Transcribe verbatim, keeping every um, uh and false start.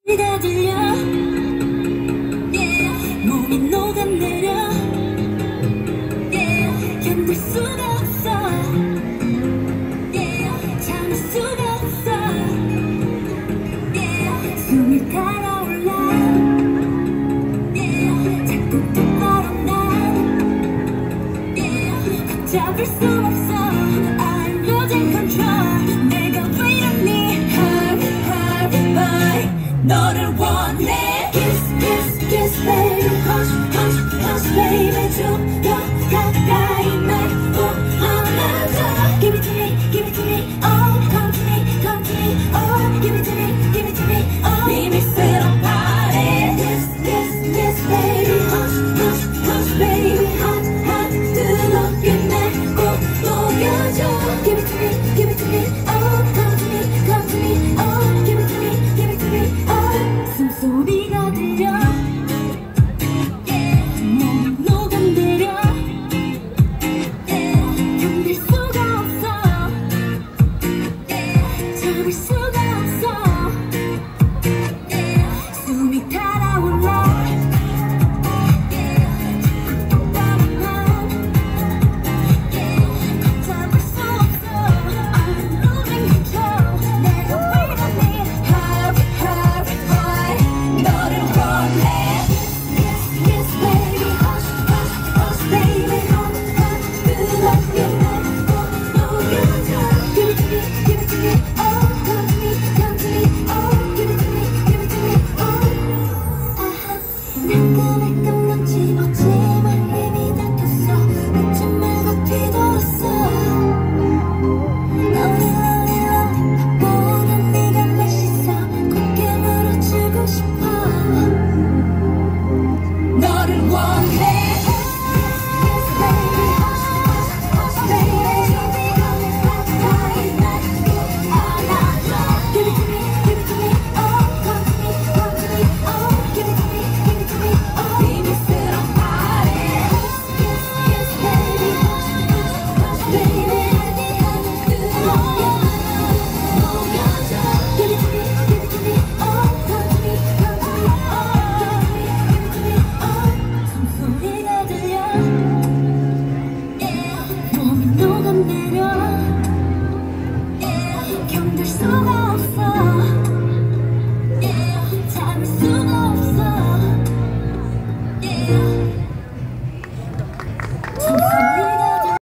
네가 들려 yeah. 몸이 녹아내려 yeah. 견딜 수가 없어 yeah. 참을 수가 없어 yeah. 숨이 달아올라 yeah. 자꾸 똑바로 난 yeah. 잡을 수 없어 I'm losing control 내가 왜 이러니 hard hard boy 너를 원해